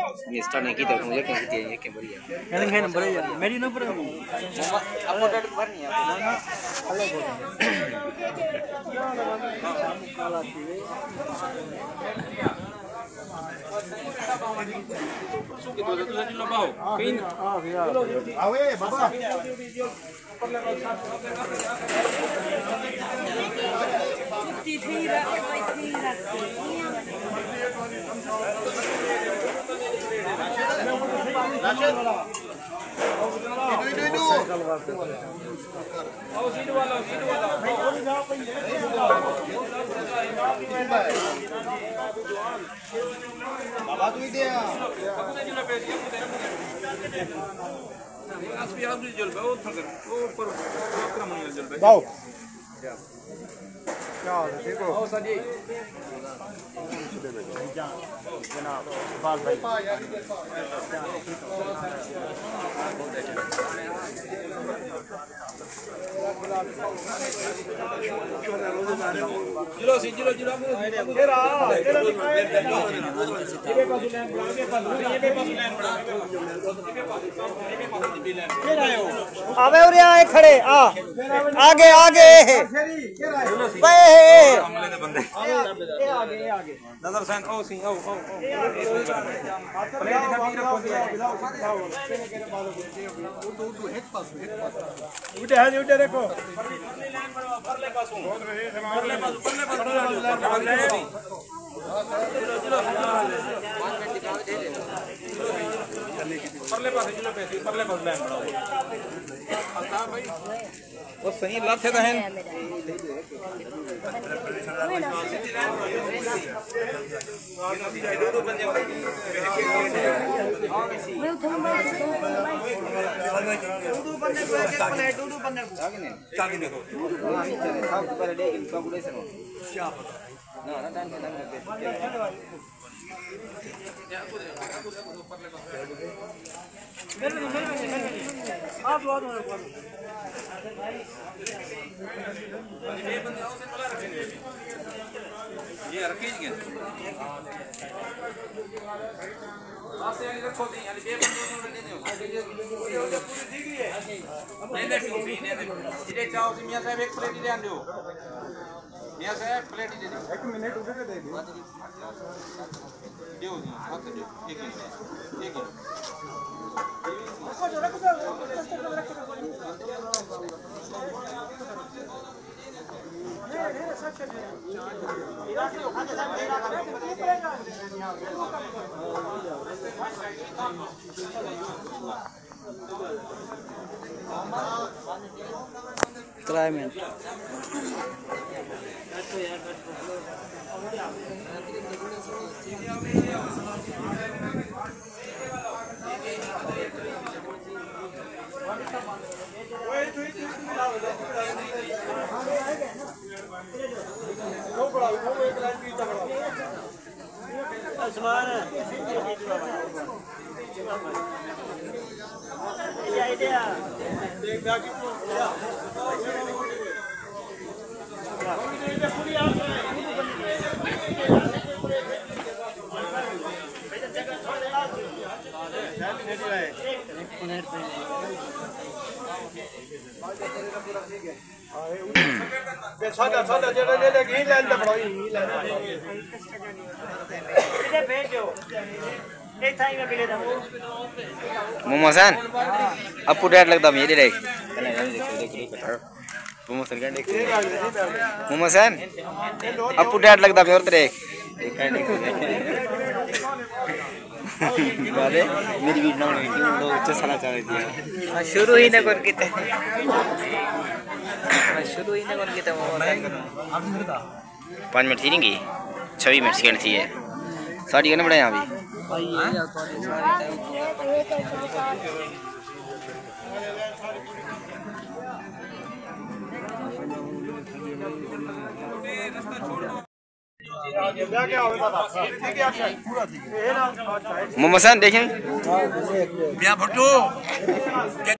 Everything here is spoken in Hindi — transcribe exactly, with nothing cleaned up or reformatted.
स्टार्ट नहीं की तो मुझे क्या की है के बढ़िया कहने के नंबर है मेरी नंबर है आपको डेट भर नहीं है अलग हो सुके दो दो दिन लबाओ कहीं आवे बाबा बाबा तू दे aspi abri jol ba o thagar o par akraman jol ba बाओ क्या हो देखो ओ सजी जनाब बाल भाई jilo si jilo jilo तेरा तेरा दिखाए ये पास लाइन बड़ा ये पास ये पास लाइन बड़ा ये आए हो अबे उरे आए खड़े आ आगे आगे पे हमले ने बंदे ये आगे ये आगे नजर सैन ओ सी ओ ओ प्लेट दिखा भी रखो दिलाओ उठे है उठे देखो परले पासों परले पासों परले पासों परले पास जिलो पैसे परले पास लाइन बढ़ाओ हां भाई वो सही लाथे तो हैं दो बंदे डूडू बंदे को एक प्लेट डूडू बंदे को चाकी देखो हां नीचे सब पर लेकिन कंप्यूटर क्या पता ना ना टाइम पे आप बहुत हो ये बंदे आओ से बोला रखेंगे ये रखेंगे आसे यानी रखो दी यानी बे बंदे को लेने हो ये पूरी ठीक है नहीं दे ठीक नहीं दे इधर चाहो से मियां साहब एक प्लेट ले आंदे हो मियां साहब प्लेट दे दो एक मिनट उठे दे दे दो जी हाथ दो एक एक एक रखो रखो रखो क्लाइमेट आसमान ये आइडिया देख बाकी सादा सादा जेड़ा ले ले घी लाइन ते बढ़ाई घी लाइन इधर भेज दो एक थाई में मिले था मोमोसन अपू डेट लगता मेरे रे मोमोसन का देख मोमोसन अपू डेट लगता मेरे तेरे अरे मेरी वीडियो में दो चला चाह रही थी शुरू ही ना कर के शुरू ही ना कर के पाँच मिनट थी नहीं छब्बीस मिनट सेकंड थी है साड़ी करना पड़ा यहाँ भी मोमोसन देखें भैया भट्टू